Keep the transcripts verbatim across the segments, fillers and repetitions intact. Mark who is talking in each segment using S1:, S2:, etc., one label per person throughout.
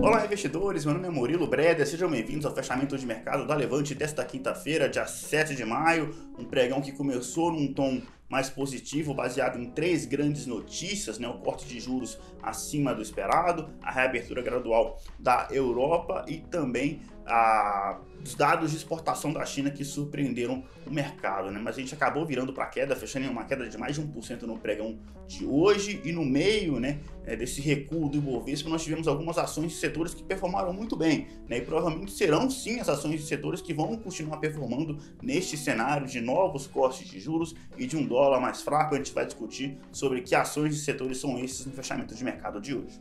S1: Olá, investidores, meu nome é Murilo Breder, sejam bem-vindos ao fechamento de mercado da Levante desta quinta-feira, dia sete de maio, um pregão que começou num tom mais positivo, baseado em três grandes notícias, né? O corte de juros acima do esperado, a reabertura gradual da Europa e também a, os dados de exportação da China que surpreenderam o mercado, né? Mas a gente acabou virando para queda, fechando em uma queda de mais de um por cento no pregão de hoje, e no meio, né, desse recuo do Ibovespa nós tivemos algumas ações de setores que performaram muito bem, né? E provavelmente serão sim as ações de setores que vão continuar performando neste cenário de novos cortes de juros e de um dólar dólar mais fraco. A gente vai discutir sobre que ações e setores são esses no fechamento de mercado de hoje.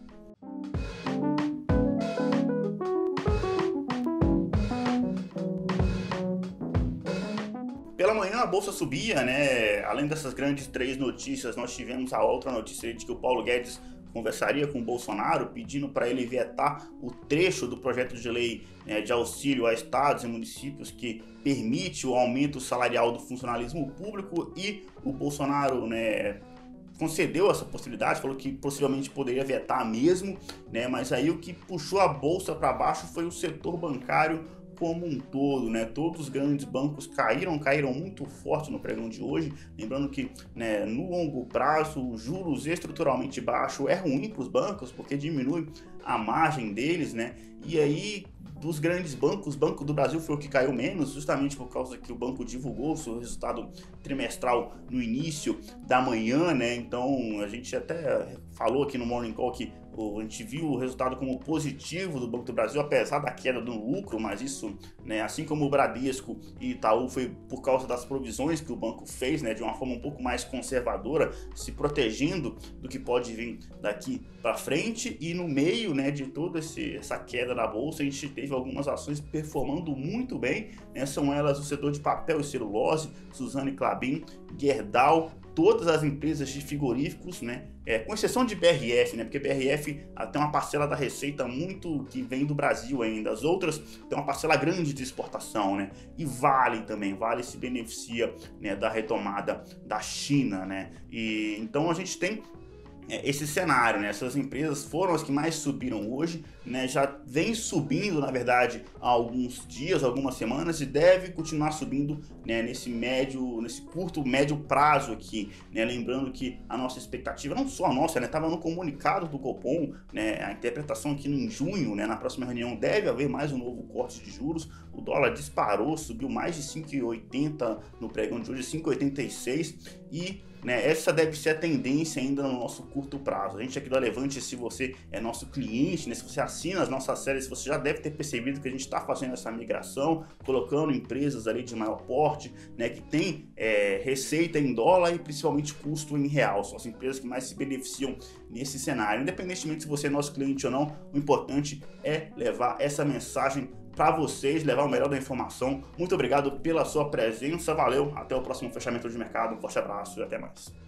S1: Pela manhã a bolsa subia, né? Além dessas grandes três notícias, nós tivemos a outra notícia de que o Paulo Guedes conversaria com o Bolsonaro, pedindo para ele vetar o trecho do projeto de lei, né, de auxílio a estados e municípios que permite o aumento salarial do funcionalismo público, e o Bolsonaro, né, concedeu essa possibilidade, falou que possivelmente poderia vetar mesmo, né, mas aí o que puxou a bolsa para baixo foi o setor bancário como um todo, né? Todos os grandes bancos caíram, caíram muito forte no pregão de hoje. Lembrando que, né, no longo prazo, juros estruturalmente baixos é ruim para os bancos, porque diminui a margem deles, né? E aí, dos grandes bancos, o Banco do Brasil foi o que caiu menos, justamente por causa que o banco divulgou o seu resultado trimestral no início da manhã, né? Então a gente até falou aqui no Morning Call que a gente viu o resultado como positivo do Banco do Brasil, apesar da queda do lucro, mas isso, né, assim como o Bradesco e Itaú, foi por causa das provisões que o banco fez, né, de uma forma um pouco mais conservadora, se protegendo do que pode vir daqui para frente. E no meio, né, de toda esse, essa queda da bolsa, a gente teve algumas ações performando muito bem, né, são elas o setor de papel e celulose, Suzano e Klabin, Gerdau, todas as empresas de frigoríficos, né, é, com exceção de B R F, né, porque B R F tem uma parcela da receita muito que vem do Brasil ainda, as outras tem uma parcela grande de exportação, né, e Vale também, Vale se beneficia, né, da retomada da China, né, e então a gente tem esse cenário, né? Essas empresas foram as que mais subiram hoje, né? Já vem subindo, na verdade, há alguns dias, algumas semanas, e deve continuar subindo, né, nesse médio, nesse curto, médio prazo aqui, né? Lembrando que a nossa expectativa, não só a nossa, né? Estava no comunicado do Copom, né? A interpretação aqui em junho, né? Na próxima reunião deve haver mais um novo corte de juros. O dólar disparou, subiu mais de cinco reais e oitenta centavos no pregão de hoje, cinco reais e oitenta e seis centavos, e né, essa deve ser a tendência ainda no nosso curto prazo. A gente aqui da Levante, se você é nosso cliente, né, se você assina as nossas séries, você já deve ter percebido que a gente está fazendo essa migração, colocando empresas ali de maior porte, né, que tem é, receita em dólar e principalmente custo em real. São as empresas que mais se beneficiam nesse cenário. Independentemente se você é nosso cliente ou não, o importante é levar essa mensagem para vocês, levar o melhor da informação. Muito obrigado pela sua presença, valeu, até o próximo fechamento de mercado, um forte abraço e até mais.